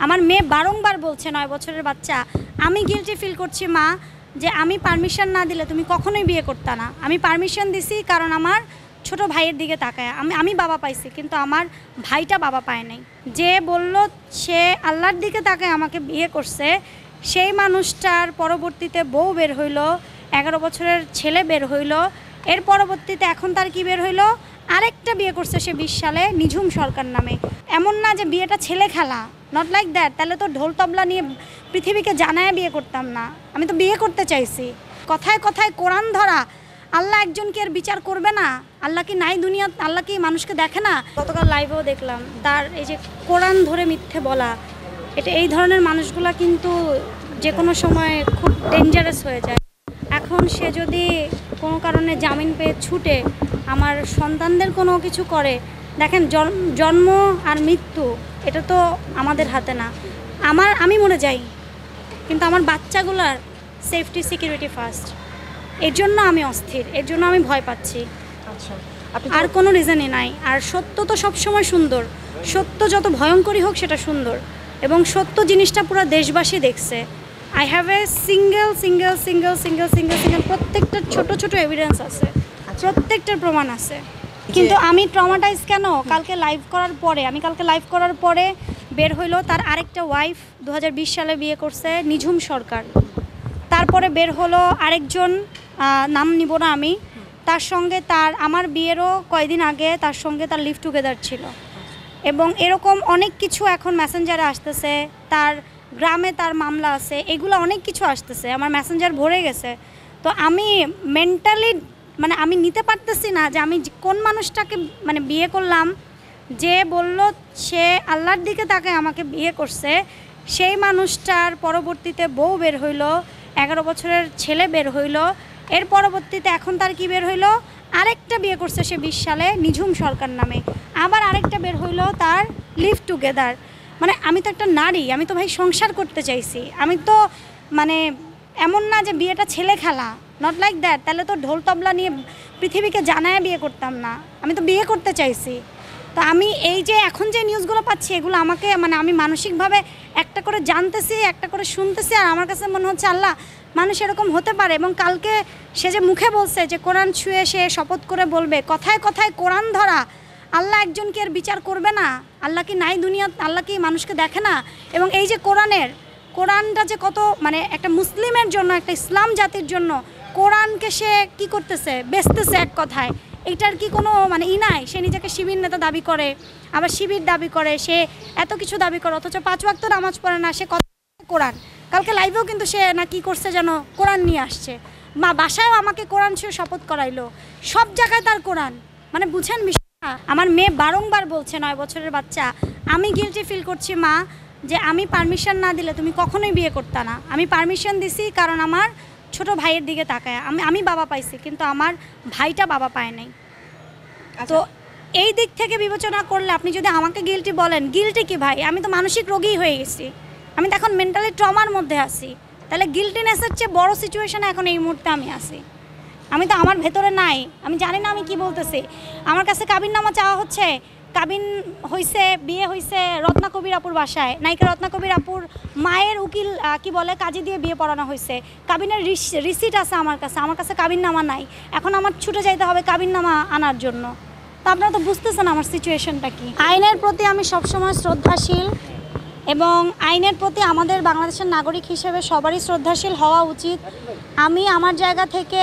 আমার মেয়ে বারংবার বলছে 9 বছরের বাচ্চা, আমি গিলটি ফিল করছি মা, যে আমি পারমিশন না দিলে তুমি কখনোই বিয়ে করতে না। আমি পারমিশন দিছি কারণ আমার ছোট ভাইয়ের দিকে তাকায় আমি বাবা পাইছি, কিন্তু আমার ভাইটা বাবা পায় নাই। যে বলল সে আল্লাহর দিকে তাকায় আমাকে বিয়ে করছে, সেই মানুষটার পরবর্তীতে বউ বের হইলো, 11 বছরের ছেলে বের হইলো, এর পরবর্তীতে এখন তার কি বের হইলো, আরেকটা বিয়ে করছে সে 20 সালে নিঝুম সরকার নামে। এমন না যে বিয়েটা ছেলে খেলা, নট লাইক দ্যাট। তাহলে তো ঢোল তবলা নিয়ে পৃথিবীকে জানায় বিয়ে করতাম না। আমি তো বিয়ে করতে চাইছি। কথায় কথায় কোরআন ধরা, আল্লাহ একজনকে এর বিচার করবে না? আল্লাহ কি নাই দুনিয়া? আল্লাহ কি মানুষকে দেখে না? গতকাল লাইভেও দেখলাম তার এই যে কোরআন ধরে মিথ্যে বলা, এটা এই ধরনের মানুষগুলা কিন্তু যে কোনো সময় খুব ডেঞ্জারাস হয়ে যায়। এখন সে যদি কোনো কারণে জামিন পেয়ে ছুটে আমার সন্তানদের কোনো কিছু করে, দেখেন জন্ম আর মৃত্যু এটা তো আমাদের হাতে না। আমি মরে যাই, কিন্তু আমার বাচ্চাগুলার সেফটি সিকিউরিটি ফার্স্ট। এর জন্য আমি অস্থির, এর জন্য আমি ভয় পাচ্ছি। আচ্ছা, আর কোনো রিজনই নাই। আর সত্য তো সবসময় সুন্দর, সত্য যত ভয়ঙ্করই হোক সেটা সুন্দর, এবং সত্য জিনিসটা পুরো দেশবাসী দেখছে। আই হ্যাভ এ সিঙ্গেল প্রত্যেকটা ছোট ছোট এভিডেন্স আছে, প্রত্যেকটার প্রমাণ আছে। কিন্তু আমি ট্রমাটাইজ কেন? কালকে লাইভ করার পরে বের হইলো তার আরেকটা ওয়াইফ 2020 সালে বিয়ে করছে নিঝুম সরকার। তারপরে বের হলো আরেকজন, নাম নিব না আমি, তার সঙ্গে আমার বিয়েরও কয়েকদিন আগে তার সঙ্গে তার লিভ টুগেদার ছিল। এবং এরকম অনেক কিছু এখন মেসেঞ্জারে আসতেছে, তার গ্রামে তার মামলা আছে, এগুলো অনেক কিছু আসতেছে, আমার মেসেঞ্জার ভরে গেছে। তো আমি মেন্টালি আমি নিতে পারতেছি না যে আমি কোন মানুষটাকে বিয়ে করলাম, যে বলল সে আল্লাহর দিকে তাকায় আমাকে বিয়ে করছে, সেই মানুষটার পরবর্তীতে বউ বের হইলো, 11 বছরের ছেলে বের হইলো, এর পরবর্তীতে এখন তার কি বের হইলো, আরেকটা বিয়ে করছে সে 20 সালে নিঝুম সরকার নামে, আবার আরেকটা বের হইলো তার লিভ টুগেদার। আমি তো একটা নারী, আমি তো ভাই সংসার করতে চাইছি। আমি তো এমন না যে বিয়েটা ছেলে খেলা, নট লাইক দ্যাট। তাহলে তো ঢোল তবলা নিয়ে পৃথিবীকে জানায় বিয়ে করতাম না। আমি তো বিয়ে করতে চাইছি। তো আমি এই যে এখন যে নিউজগুলো পাচ্ছি, এগুলো আমাকে আমি মানসিকভাবে একটা করে জানতেছি, একটা করে শুনতেছি, আর আমার কাছে মনে হচ্ছে আল্লাহ, মানুষ এরকম হতে পারে। এবং কালকে সে যে মুখে বলছে যে কোরআন ছুঁয়ে সে শপথ করে বলবে, কথায় কথায় কোরআন ধরা, আল্লাহ একজনকে এর বিচার করবে না? আল্লাহ কি নাই দুনিয়া? আল্লাহ কি মানুষকে দেখে না? এবং এই যে কোরআনটা যে কত একটা মুসলিমের জন্য, একটা ইসলাম জাতির জন্য কোরআনকে সে কি করতেছে, বেচতেছে এক কথায়। এটার কি কোনো নাই? সে নিজেকে শিবির নেতা দাবি করে, আবার শিবির দাবি করে, সে এত কিছু দাবি করে, অথচ 5 ওয়াক্ত নামাজ পড়ে না। সে কত কোরআন, কালকে লাইভেও কিন্তু সে না কি করছে যেন, কোরআন নিয়ে আসছে। মা বাসায়ও আমাকে কোরআন ছুঁয়ে শপথ করাইলো, সব জায়গায় তার কোরআন। বুঝেন বিষয়টা? আমার মেয়ে বারংবার বলছে 9 বছরের বাচ্চা, আমি গিলটি ফিল করছি মা, যে আমি পারমিশন না দিলে তুমি কখনোই বিয়ে করতে না। আমি পারমিশন দিছি কারণ আমার ছোট ভাইয়ের দিকে তাকায় আমি বাবা পাইছি, কিন্তু আমার ভাইটা বাবা পায় নাই। তো এই দিক থেকে বিবেচনা করলে আপনি যদি আমাকে গিলটি বলেন, গিলটি কি ভাই? আমি তো মানসিক রোগী হয়ে গেছি, আমি তো এখন মেন্টালি ট্রমার মধ্যে আছি। তাহলে গিলটিনেসের চেয়ে বড় সিচুয়েশনে এখন এই মুহূর্তে আমি আছি। আমি তো আমার ভেতরে নাই, আমি জানি না আমি কি বলতেছি। আমার কাছে কাবিননামা চাওয়া হচ্ছে, কাবিন হইছে, বিয়ে হইছে রত্না কবির আপুর বাসায়, নায়িকা রত্না কবির আপুর মায়ের উকিল কি বলে কাজী দিয়ে বিয়ে পড়ানো হয়েছে। কাবিনের রিসিট আছে আমার কাছে কাবিননামা নাই। এখন আমার ছুটে যাইতে হবে কাবিননামা আনার জন্য। তো আপনারা তো বুঝতেছেন আমার সিচুয়েশনটা কি। আইনের প্রতি আমি সবসময় শ্রদ্ধাশীল, এবং আইনের প্রতি আমাদের বাংলাদেশের নাগরিক হিসেবে সবারই শ্রদ্ধাশীল হওয়া উচিত। আমি আমার জায়গা থেকে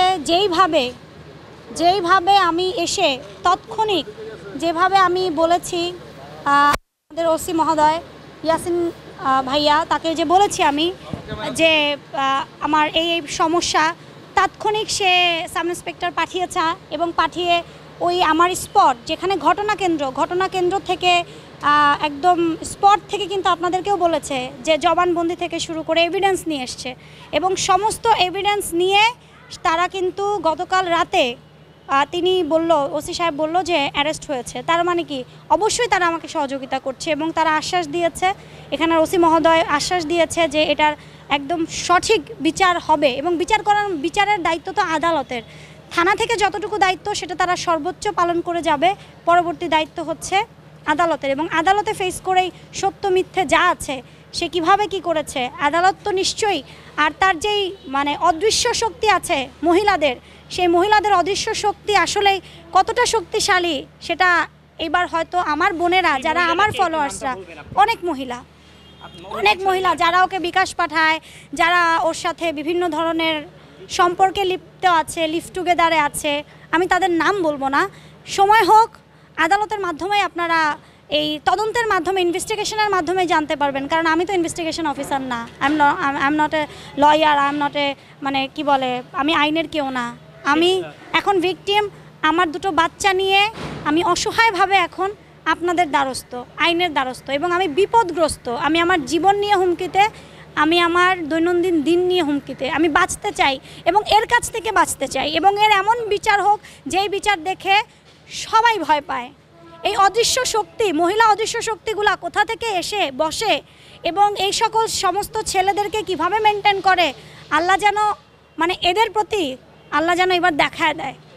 যেইভাবে আমি এসে তৎক্ষণিক যেভাবে আমি বলেছি, আমাদের ওসি মহোদয় ইয়াসিন ভাইয়া, তাকে যে বলেছি আমি যে আমার এই সমস্যা, তাৎক্ষণিক সে সাব ইন্সপেক্টর পাঠিয়েছে, এবং পাঠিয়ে ওই আমার স্পট যেখানে ঘটনা কেন্দ্র থেকে একদম স্পট থেকে কিন্তু আপনাদেরকেও বলেছে যে জবানবন্দি থেকে শুরু করে এভিডেন্স নিয়ে এসছে, এবং সমস্ত এভিডেন্স নিয়ে তারা কিন্তু গতকাল রাতে তিনি ওসি সাহেব বলল যে অ্যারেস্ট হয়েছে। তার মানে কি, অবশ্যই তারা আমাকে সহযোগিতা করছে, এবং তারা আশ্বাস দিয়েছে, এখানে ওসি মহোদয় আশ্বাস দিয়েছে যে এটার একদম সঠিক বিচার হবে, এবং বিচারের দায়িত্ব তো আদালতের। থানা থেকে যতটুকু দায়িত্ব সেটা তারা সর্বোচ্চ পালন করে যাবে। পরবর্তী দায়িত্ব হচ্ছে আদালতের, এবং আদালতে ফেস করেই সত্য মিথ্যে যা আছে সে কিভাবে কি করেছে, আদালত তো নিশ্চয়ই। আর তার যেই মানে অদৃশ্য শক্তি আছে মহিলাদের, সেই মহিলাদের অদৃশ্য শক্তি আসলে কতটা শক্তিশালী সেটা এবার হয়তো আমার বোনেরা যারা আমার ফলোয়ার্সরা, অনেক মহিলা যারা ওকে বিকাশ পাঠায়, যারা ওর সাথে বিভিন্ন ধরনের সম্পর্কে লিপ্ত আছে, লিভ টুগেদারে আছে, আমি তাদের নাম বলবো না। সময় হোক, আদালতের মাধ্যমে আপনারা এই তদন্তের মাধ্যমে, ইনভেস্টিগেশনের মাধ্যমে জানতে পারবেন। কারণ আমি তো ইনভেস্টিগেশন অফিসার না, I am not a lawyer, I am not a মানে কি বলে, আমি আইনের কেউ না। আমি এখন ভিকটিম, আমার দুটো বাচ্চা নিয়ে আমি অসহায়ভাবে এখন আপনাদের দ্বারস্থ, আইনের দ্বারস্থ, এবং আমি বিপদগ্রস্ত। আমি আমার জীবন নিয়ে হুমকিতে, আমি আমার দৈনন্দিন দিন নিয়ে হুমকিতে, আমি বাঁচতে চাই এবং এর কাছ থেকে বাঁচতে চাই, এবং এর এমন বিচার হোক যেই বিচার দেখে সবাই ভয় পায়। এই অদৃশ্য শক্তি, মহিলা অদৃশ্য শক্তিগুলা কোথা থেকে এসে বসে এবং এই সকল সমস্ত ছেলেদেরকে কিভাবে মেনটেন করে, আল্লাহ যেন মানে এদের প্রতি আল্লাহ যেন এবার দেখায় দেয়।